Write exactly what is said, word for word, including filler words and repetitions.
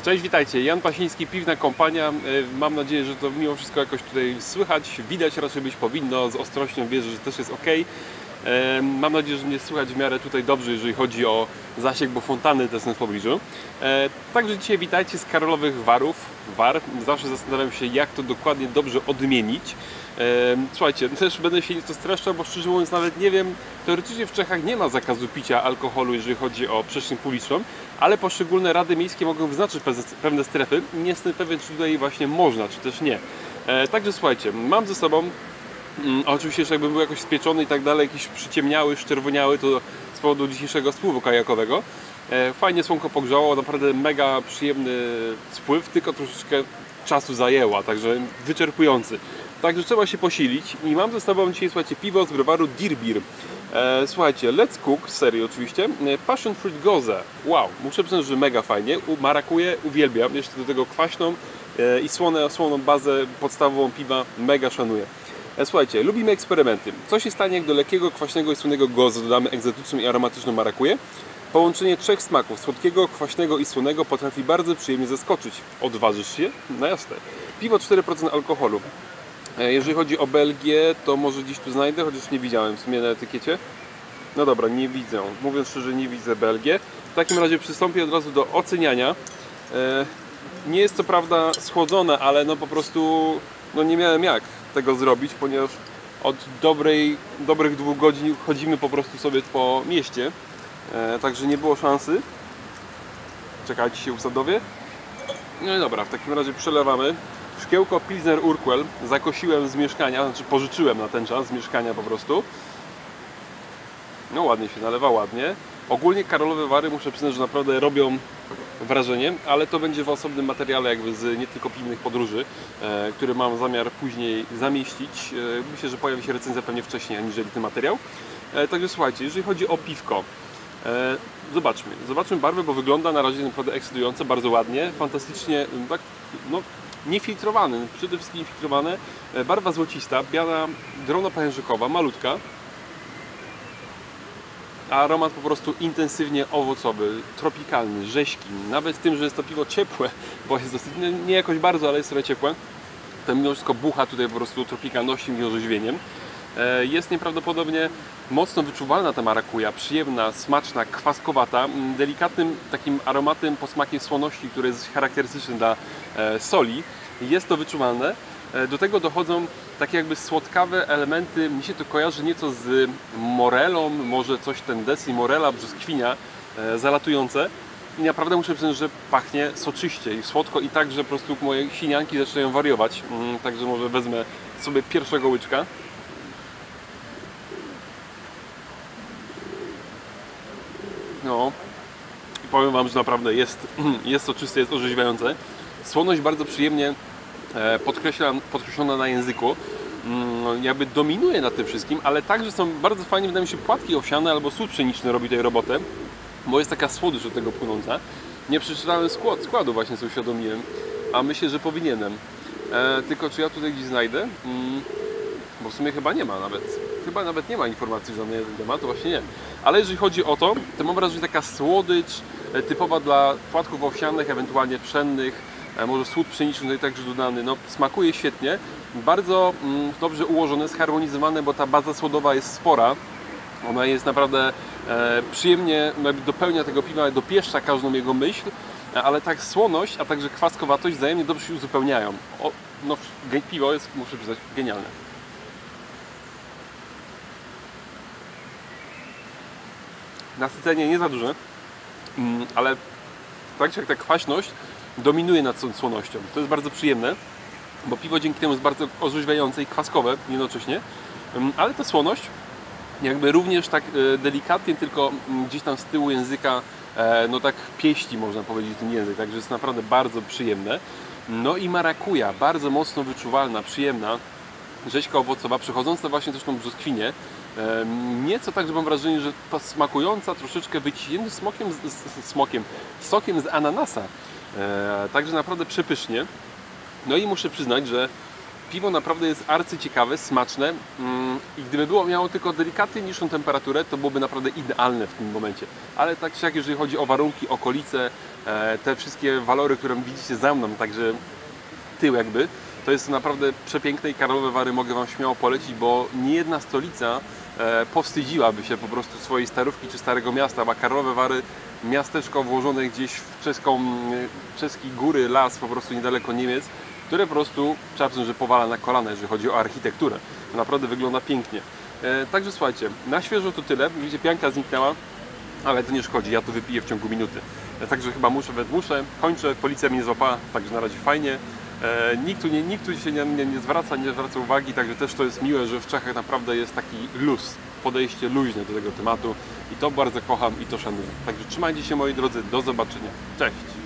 Cześć, witajcie. Jan Pasiński, Piwna Kompania. Mam nadzieję, że to mimo wszystko jakoś tutaj słychać, widać, raczej być powinno. Z ostrością wierzę, że też jest ok. Mam nadzieję, że mnie słychać w miarę tutaj dobrze, jeżeli chodzi o zasięg, bo fontany też są w pobliżu. Także dzisiaj witajcie z Karolowych Warów. War. Zawsze zastanawiam się, jak to dokładnie dobrze odmienić. Słuchajcie, też będę się nieco streszczał, bo szczerze mówiąc nawet nie wiem, teoretycznie w Czechach nie ma zakazu picia alkoholu, jeżeli chodzi o przestrzeń publiczną, ale poszczególne rady miejskie mogą wyznaczyć pewne strefy. Nie jestem pewien, czy tutaj właśnie można, czy też nie. Także słuchajcie, mam ze sobą, mm, oczywiście, że jakbym był jakoś spieczony i tak dalej, jakiś przyciemniały, szczerwoniały, to z powodu dzisiejszego spływu kajakowego. Fajnie słonko pogrzało, naprawdę mega przyjemny spływ, tylko troszeczkę czasu zajęła, także wyczerpujący. Także trzeba się posilić i mam ze sobą dzisiaj, słuchajcie, piwo z browaru Deer Beer. E, słuchajcie, Let's Cook, serii oczywiście, Passion Fruit Gose. Wow, muszę przyznać, że mega fajnie. Marakuję, uwielbiam, jeszcze do tego kwaśną e, i słone, słoną bazę podstawową piwa, mega szanuję. E, słuchajcie, lubimy eksperymenty. Co się stanie, jak do lekkiego, kwaśnego i słonego Gose dodamy egzotyczną i aromatyczną marakuję? Połączenie trzech smaków, słodkiego, kwaśnego i słonego, potrafi bardzo przyjemnie zaskoczyć. Odważysz się? No jasne. Piwo cztery procent alkoholu. Jeżeli chodzi o Belgię, to może gdzieś tu znajdę, chociaż nie widziałem w sumie na etykiecie. No dobra, nie widzę. Mówiąc szczerze, nie widzę Belgię. W takim razie przystąpię od razu do oceniania. Nie jest co prawda schłodzone, ale no po prostu no nie miałem jak tego zrobić, ponieważ od dobrej, dobrych dwóch godzin chodzimy po prostu sobie po mieście. Także nie było szansy. Czekajcie się usadowie. No i dobra, w takim razie przelewamy. Szkiełko Pilsner Urquell zakosiłem z mieszkania, znaczy pożyczyłem na ten czas z mieszkania po prostu. No ładnie się nalewa, ładnie. Ogólnie Karolowe Wary, muszę przyznać, że naprawdę robią wrażenie, ale to będzie w osobnym materiale jakby z nie tylko piwnych podróży, e, który mam zamiar później zamieścić. E, myślę, że pojawi się recenzja pewnie wcześniej aniżeli ten materiał. E, także słuchajcie, jeżeli chodzi o piwko, e, zobaczmy. Zobaczmy barwę, bo wygląda na razie naprawdę ekscytująco, bardzo ładnie, fantastycznie, tak, no, niefiltrowany, przede wszystkim niefiltrowane, barwa złocista, biała drobno-pężykowa, malutka, a aromat po prostu intensywnie owocowy, tropikalny, rześki, nawet tym, że jest to piwo ciepłe, bo jest dosyć, nie jakoś bardzo, ale jest trochę ciepłe, to mimo wszystko bucha tutaj po prostu tropikalnością i orzeźwieniem. Jest nieprawdopodobnie mocno wyczuwalna ta marakuja, przyjemna, smaczna, kwaskowata, delikatnym takim aromatem, posmakiem słoności, który jest charakterystyczny dla soli. Jest to wyczuwalne. Do tego dochodzą takie jakby słodkawe elementy, mi się to kojarzy nieco z morelą, może coś ten desi, morela, brzoskwinia, zalatujące. I naprawdę muszę przyznać, że pachnie soczyście i słodko i tak, że po prostu moje sinianki zaczynają wariować. Także może wezmę sobie pierwszego łyczka. No i powiem Wam, że naprawdę jest, jest soczyste, jest orzeźwiające. Słoność bardzo przyjemnie podkreślona na języku, jakby dominuje nad tym wszystkim, ale także są bardzo fajnie, wydaje mi się, płatki owsiane albo sód pszeniczny robi tutaj robotę, bo jest taka słodycz od tego płynąca. Nie przeczytałem skład, składu, właśnie sobie uświadomiłem, a myślę, że powinienem. E, tylko czy ja tutaj gdzieś znajdę? Mm, bo w sumie chyba nie ma nawet. Chyba nawet nie ma informacji żadnej na ten temat, to właśnie nie. Ale jeżeli chodzi o to, to mam wrażenie, że taka słodycz typowa dla płatków owsianych, ewentualnie pszennych, może słód pszeniczny tutaj także dodany, no smakuje świetnie, bardzo mm, dobrze ułożone, zharmonizowane, bo ta baza słodowa jest spora, ona jest naprawdę e, przyjemnie, dopełnia tego piwa, dopieszcza każdą jego myśl, ale tak słoność, a także kwaskowatość wzajemnie dobrze się uzupełniają. O, no, piwo jest, muszę przyznać, genialne. Nasycenie nie za duże, mm, ale tak jak ta kwaśność dominuje nad słonością. To jest bardzo przyjemne, bo piwo dzięki temu jest bardzo orzeźwiające i kwaskowe jednocześnie, ale ta słoność jakby również tak delikatnie, tylko gdzieś tam z tyłu języka, no tak pieści, można powiedzieć, ten język, także jest naprawdę bardzo przyjemne. No i marakuja, bardzo mocno wyczuwalna, przyjemna, rzeźka owocowa, przechodząca właśnie też tą brzoskwinię. Nieco tak, że mam wrażenie, że ta smakująca, troszeczkę wyciśnięta smokiem, z, smokiem, sokiem z ananasa. E, także naprawdę przepysznie. No i muszę przyznać, że piwo naprawdę jest arcyciekawe, smaczne mm, i gdyby było miało tylko delikatnie niższą temperaturę, to byłoby naprawdę idealne w tym momencie. Ale tak czy jak, jeżeli chodzi o warunki, okolice, e, te wszystkie walory, które widzicie za mną, także tył jakby, to jest naprawdę przepiękne i Karlowe Wary mogę Wam śmiało polecić, bo nie jedna stolica e, powstydziłaby się po prostu swojej starówki czy Starego Miasta, bo Karlowe Wary, miasteczko włożone gdzieś w czeską, czeski góry, las po prostu niedaleko Niemiec, które po prostu trzeba przyznać, że powala na kolana, jeżeli chodzi o architekturę. Naprawdę wygląda pięknie. E, także słuchajcie, na świeżo to tyle. Widzicie, pianka zniknęła, ale to nie szkodzi, ja to wypiję w ciągu minuty. E, także chyba muszę, we muszę, kończę, policja mnie złapała, także na razie fajnie. E, nikt tu, nie, nikt tu się nie, nie, nie zwraca, nie zwraca uwagi, także też to jest miłe, że w Czechach naprawdę jest taki luz, podejście luźne do tego tematu i to bardzo kocham i to szanuję. Także trzymajcie się moi drodzy, do zobaczenia. Cześć!